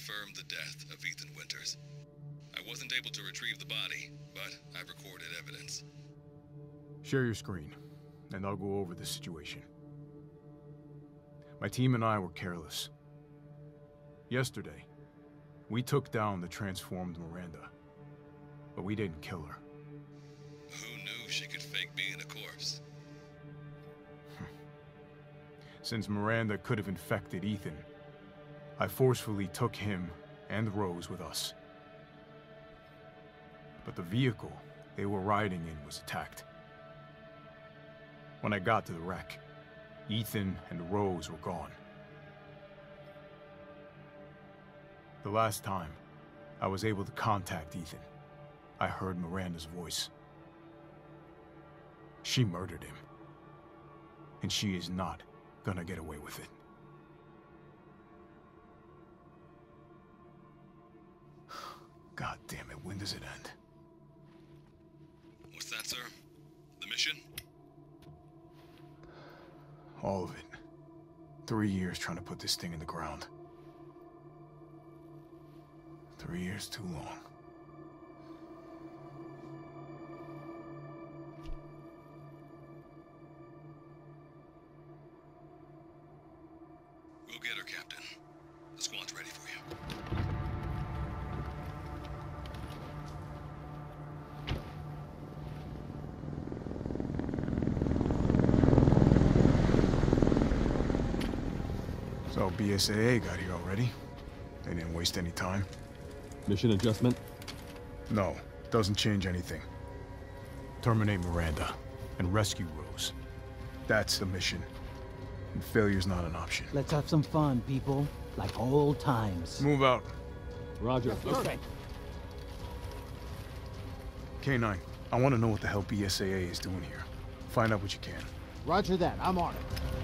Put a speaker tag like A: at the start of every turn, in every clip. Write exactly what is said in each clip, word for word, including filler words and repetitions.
A: confirmed the death of Ethan Winters. I wasn't able to retrieve the body, but I've recorded evidence.
B: Share your screen, and I'll go over the situation. My team and I were careless. Yesterday, we took down the transformed Miranda, but we didn't kill her.
A: Who knew she could fake being a corpse?
B: Since Miranda could have infected Ethan, I forcefully took him and Rose with us. But the vehicle they were riding in was attacked. When I got to the wreck, Ethan and Rose were gone. The last time I was able to contact Ethan, I heard Miranda's voice. She murdered him, and she is not gonna get away with it. God damn it, when does it end?
A: What's that, sir? The mission?
B: All of it. Three years trying to put this thing in the ground. Three years too long.
A: We'll get her, Captain. The squad's ready for you.
B: So B S A A got here already? They didn't waste any time?
C: Mission adjustment?
B: No, doesn't change anything. Terminate Miranda and rescue Rose. That's the mission. And failure's not an option.
D: Let's have some fun, people. Like old times.
B: Move out.
C: Roger.
D: Okay.
B: K nine, I want to know what the hell B S A A is doing here. Find out what you can.
D: Roger that. I'm on it.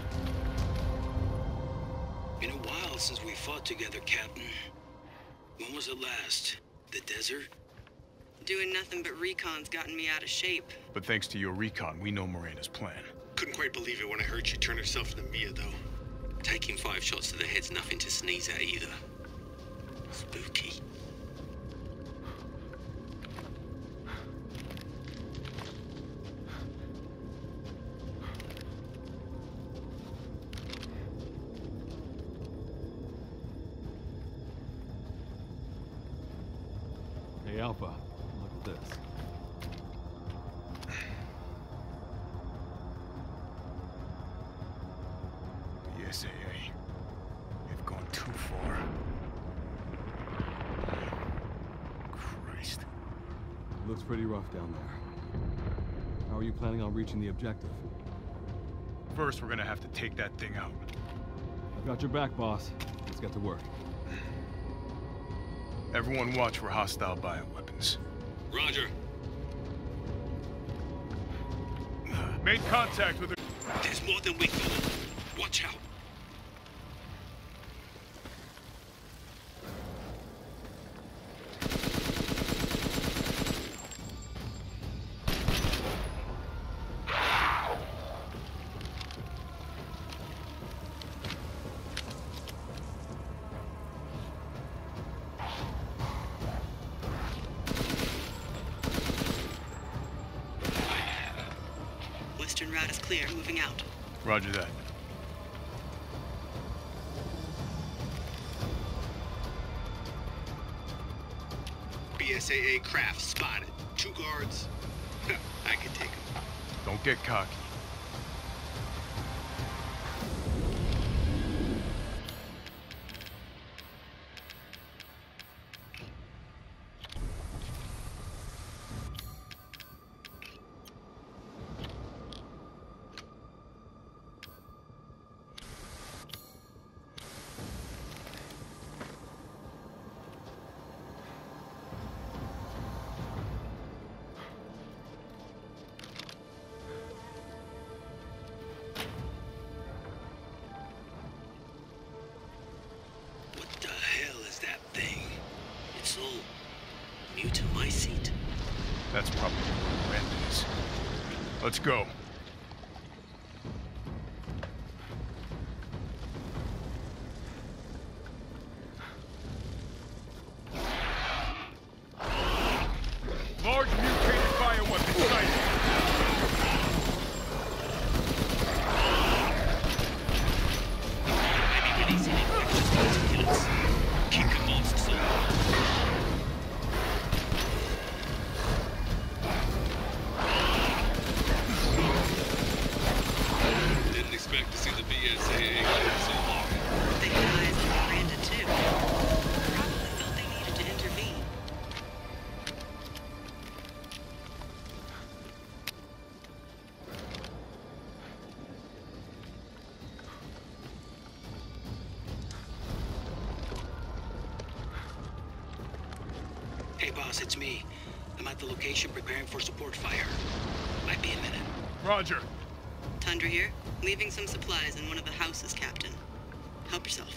E: Been a while since we fought together, Captain. When was it last? The desert?
F: Doing nothing but recon's gotten me out of shape.
B: But thanks to your recon, we know Miranda's plan.
E: Couldn't quite believe it when I heard she turned herself into Mia, though. Taking five shots to the head's nothing to sneeze at, either. Spooky.
C: Hey, Alpha, look at this.
B: B S A A. They've gone too far. Christ.
C: Looks pretty rough down there. How are you planning on reaching the objective?
B: First, we're gonna have to take that thing out.
C: I've got your back, boss. Let's get to work.
B: Everyone watch for hostile bioweapons.
E: Roger.
B: Made contact with her.
E: There's more than we thought. Watch out.
F: Western route is clear. Moving out.
B: Roger that.
E: B S A A craft spotted. Two guards. I can take them.
B: Don't get cocky. That's probably where Miranda is. Let's go.
E: Hey, boss, it's me. I'm at the location preparing for support fire. Might be a minute.
B: Roger.
F: Tundra here. Leaving some supplies in one of the houses, Captain. Help yourself.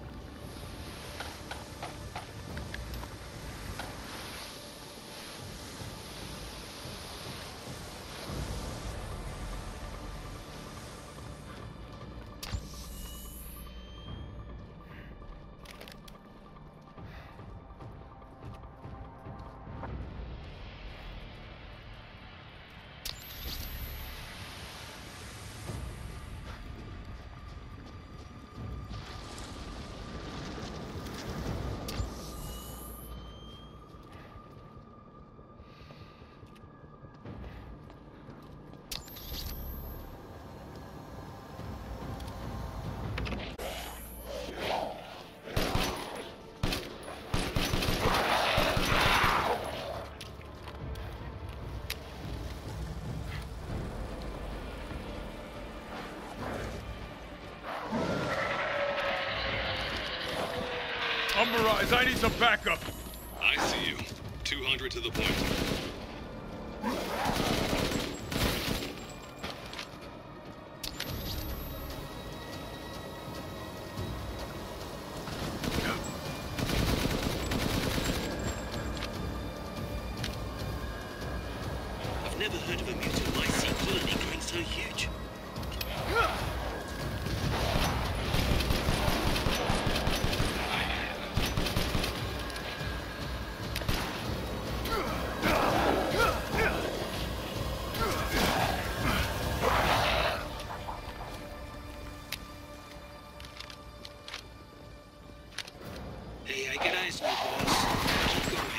B: Mirage, I need some backup.
A: I see you. two hundred to the point.
E: I've never heard of a mutant Mycete colony growing so huge. Hey, I get eyes on you, boss. Keep going.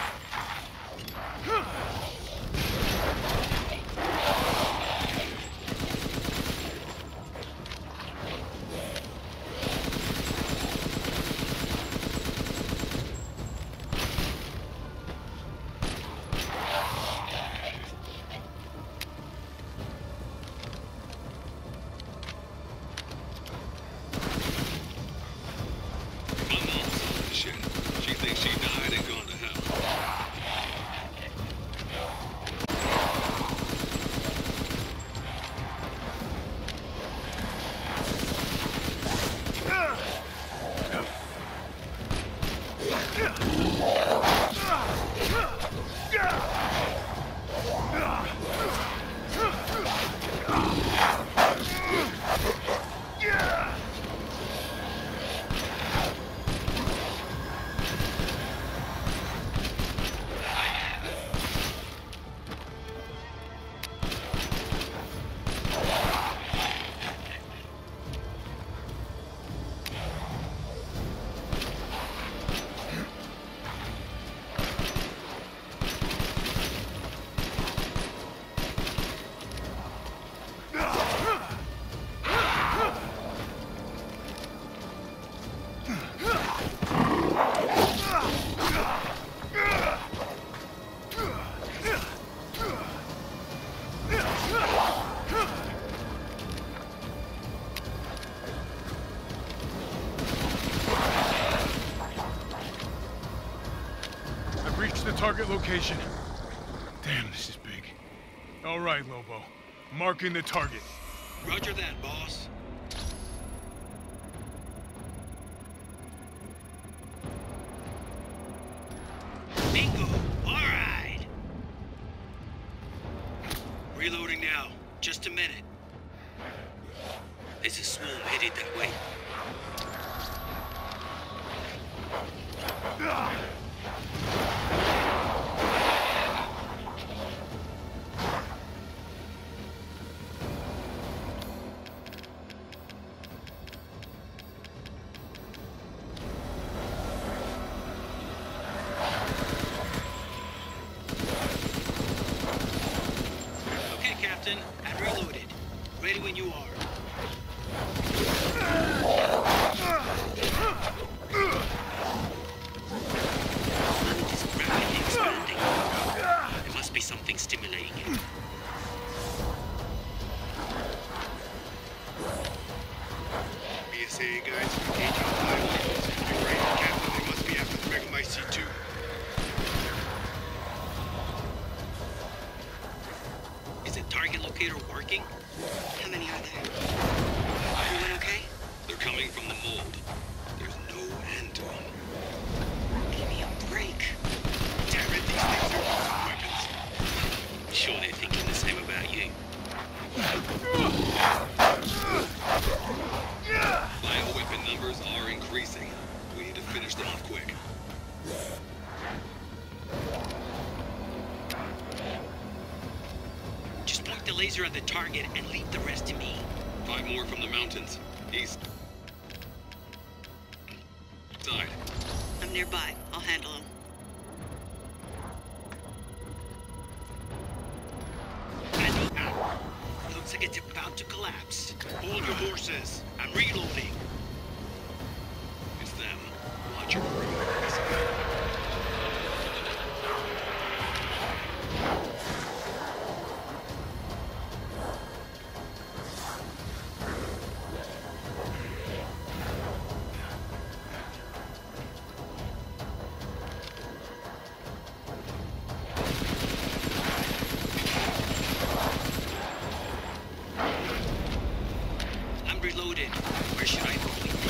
B: Target location. Damn, this is big. All right, Lobo. Marking the target.
E: Roger that, boss. Bingo! All right! Reloading now. Just a minute. There's a swarm headed that way. Captain, I'm reloaded. Ready when you are. Planet is rapidly expanding. There must be something stimulating it.
G: B S A guys, engaging highways. You're right, Captain. They must be after the Mega Mycete too.
F: working? How many are there? Everyone okay?
A: They're coming from the mold. There's no end to them.
F: Give me a break.
E: Damn it, these things are awesome weapons.
A: I'm sure they're thinking the same about you. Bioweapon numbers are increasing. We need to finish them off quick.
E: Just point the laser at the target and leave the rest to me.
A: Five more from the mountains. East. Side.
F: I'm nearby. I'll handle him.
E: Looks like it's about to collapse. Hold your horses. I'm reloading.
A: It's them. Watch your progress.
E: I'm reloaded. Where should I go?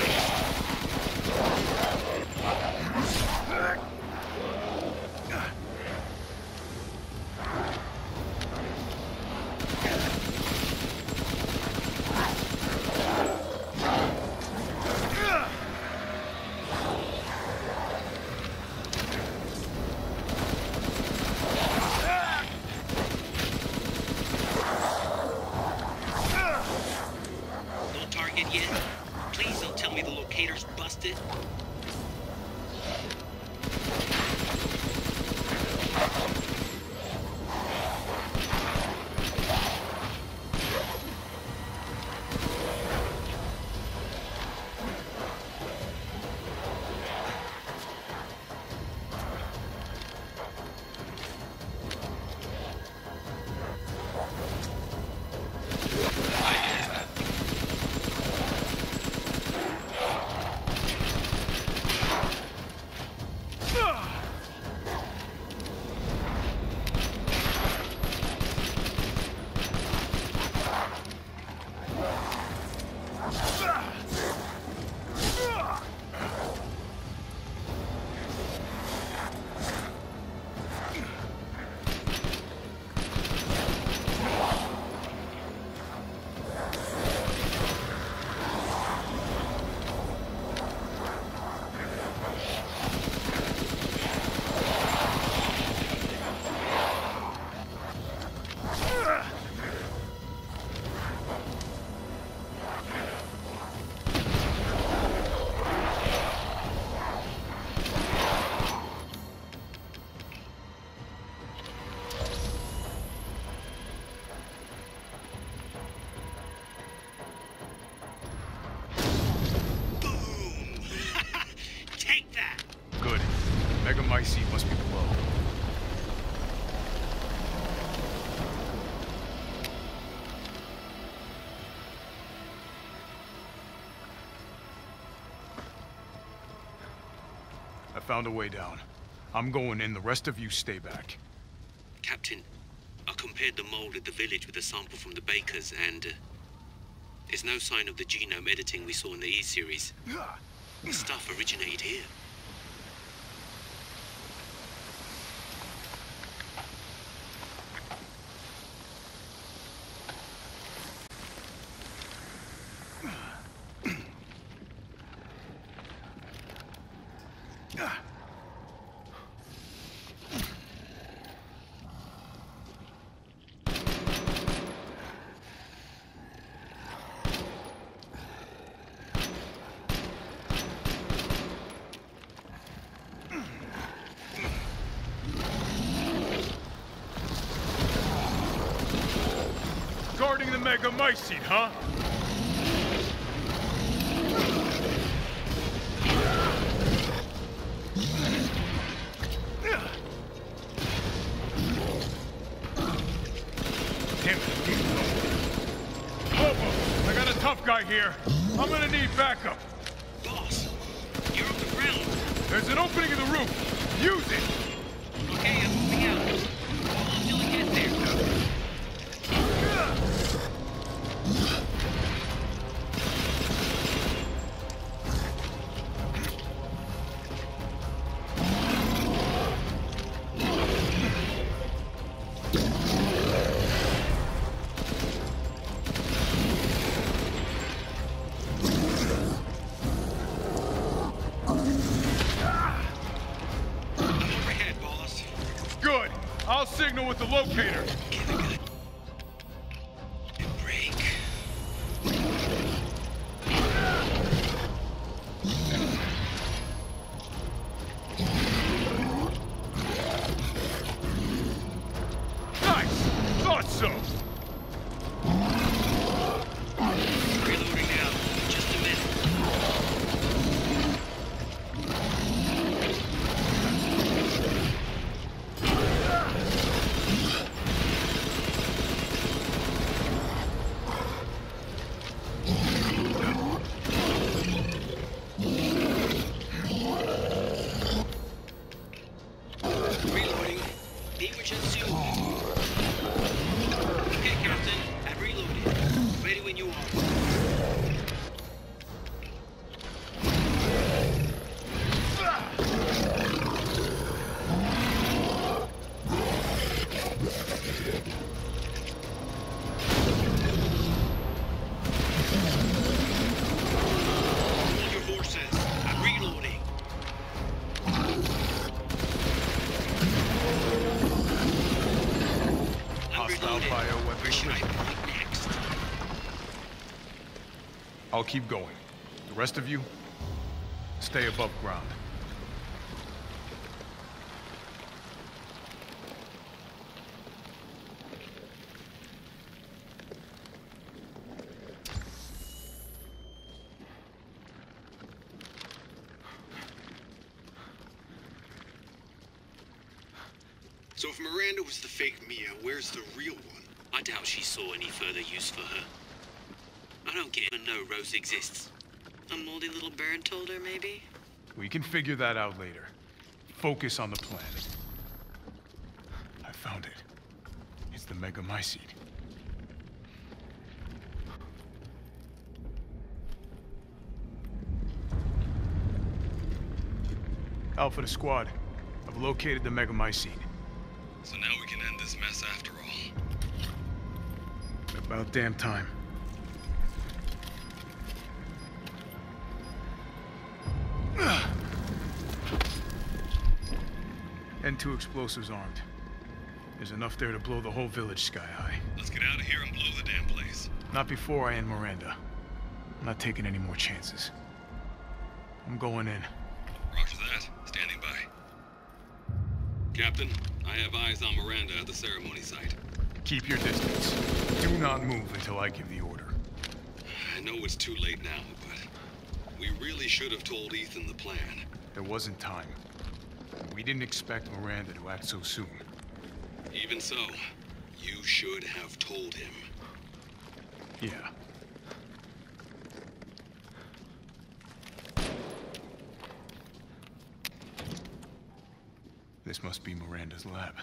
E: No target yet? Please don't tell me the locator's busted.
B: Megamycete must be below. I found a way down. I'm going in, the rest of you stay back.
E: Captain, I compared the mold at the village with a sample from the bakers, and uh, there's no sign of the genome editing we saw in the E-series. The stuff originated here.
B: Guarding the Megamycete, huh? Damn it, Lobo, I got a tough guy here. I'm gonna need backup.
E: Boss, you're on the ground.
B: There's an opening in the roof. Use it!
E: Okay, I'm moving out. Hold on till I get there.
B: signal with the locator.
E: Give it good. Break.
B: Nice! Thought so!
E: Reloading now. Just a minute. Reloading. Beaver soon. Okay, Captain. I've reloaded. Ready when you are. Hold your horses. I'm reloading. I'm
B: Hostile
E: reloaded.
B: bioweapon
E: Where should I
B: clear.
E: point next?
B: I'll keep going. The rest of you, stay above ground.
G: So if Miranda was the fake Mia, where's the real one?
E: I doubt she saw any further use for her. I don't get even know Rose exists.
F: A moldy little bird told her, maybe?
B: We can figure that out later. Focus on the plan. I found it. It's the Megamycete. Alpha to squad. I've located the Megamycete.
A: So now we can end this mess after all.
B: About damn time. N two explosives armed. There's enough there to blow the whole village sky high.
A: Let's get out of here and blow the damn place.
B: Not before I end Miranda. I'm not taking any more chances. I'm going in.
A: Roger that. Standing by. Captain, I have eyes on Miranda at the ceremony site.
B: Keep your distance. Do not move until I give the order.
A: I know it's too late now, but we really should have told Ethan the plan.
B: There wasn't time. We didn't expect Miranda to act so soon.
A: Even so, you should have told him.
B: Yeah. This must be Miranda's lab.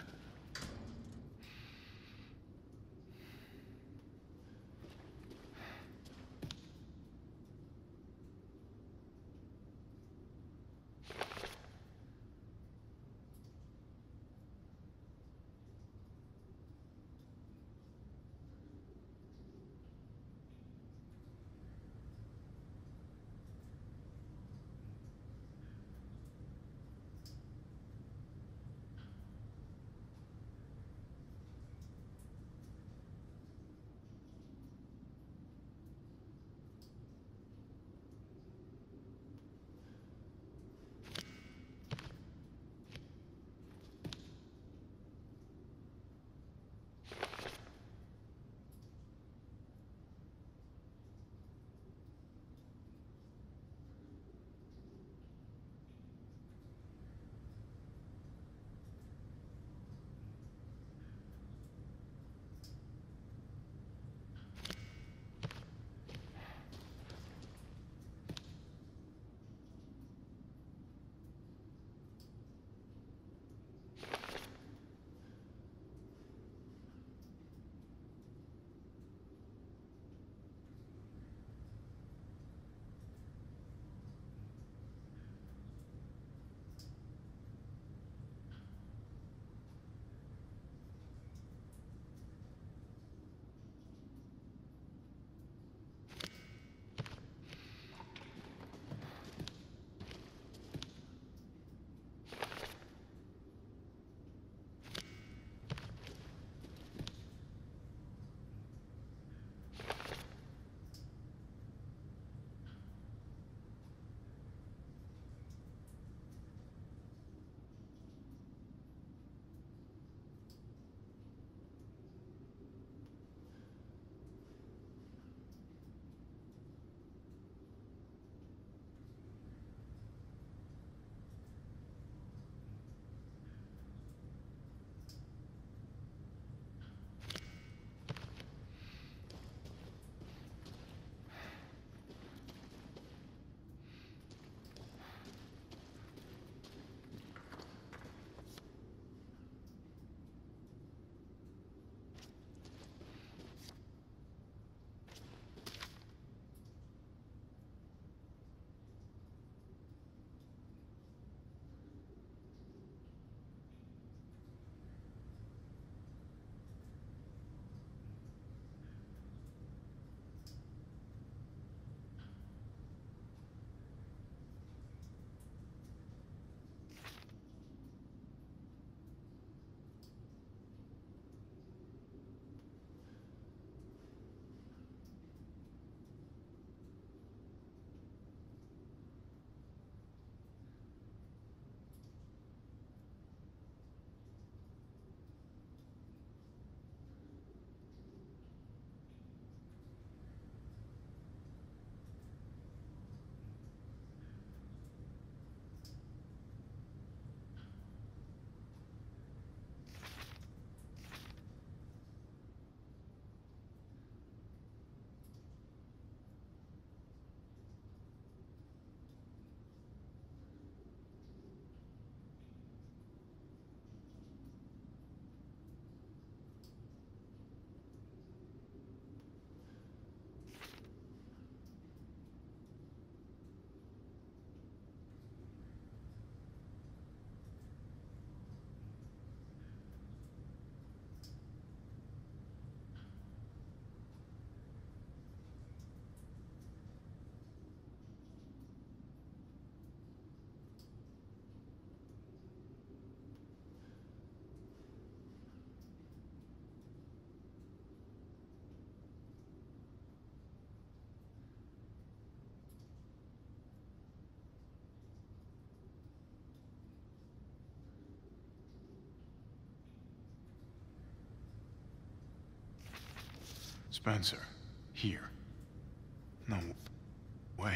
B: Spencer, here. No way.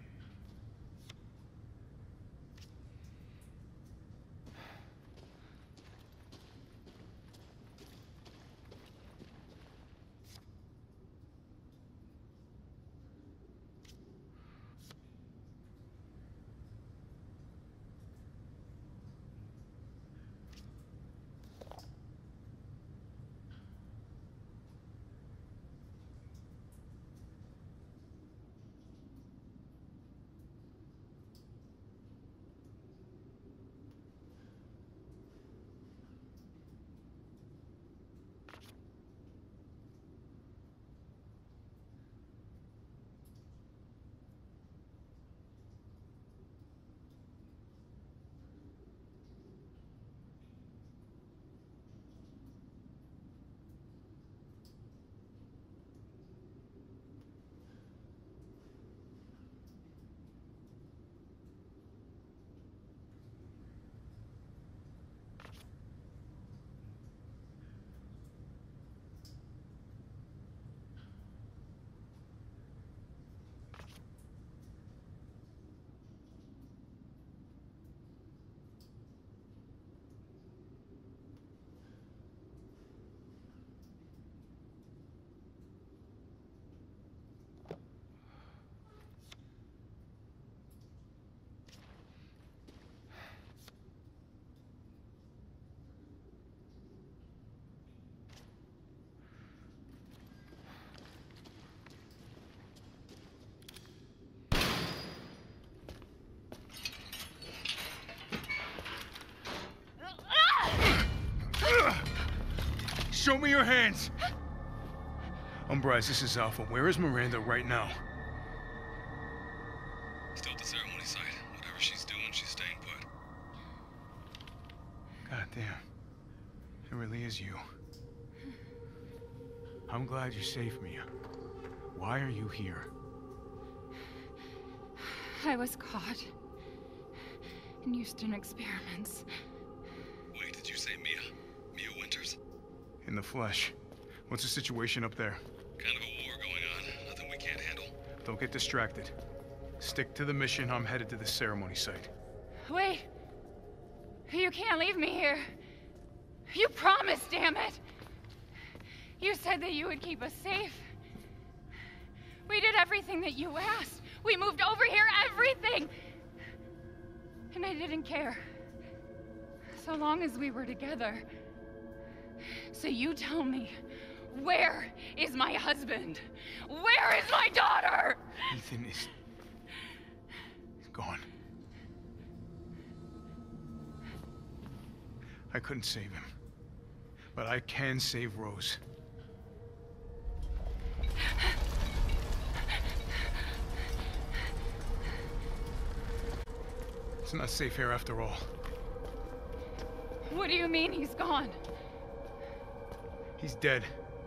B: Show me your hands! Umbrise, this is Alpha. Where is Miranda right now?
A: Still at the ceremony site. Whatever she's doing, she's staying put.
B: God damn. It really is you. I'm glad you're safe, Mia. Why are you here?
H: I was caught in Houston experiments.
A: Wait, did you say Mia? Mia Winters?
B: In the flesh. What's the situation up there?
A: Kind of a war going on. Nothing we can't handle.
B: Don't get distracted. Stick to the mission. I'm headed to the ceremony site.
H: Wait! You can't leave me here. You promised, damn it! You said that you would keep us safe. We did everything that you asked. We moved over here, everything! And I didn't care. So long as we were together. So you tell me, where is my husband? Where is my daughter?
B: Ethan is... He's gone. I couldn't save him. But I can save Rose. It's not safe here after all.
H: What do you mean he's gone?
B: He's dead.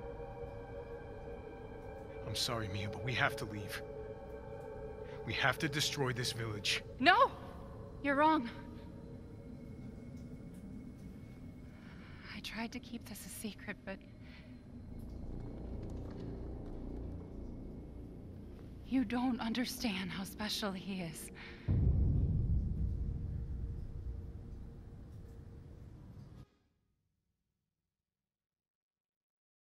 B: I'm sorry, Mia, but we have to leave. We have to destroy this village.
H: No! You're wrong. I tried to keep this a secret, but... you don't understand how special he is.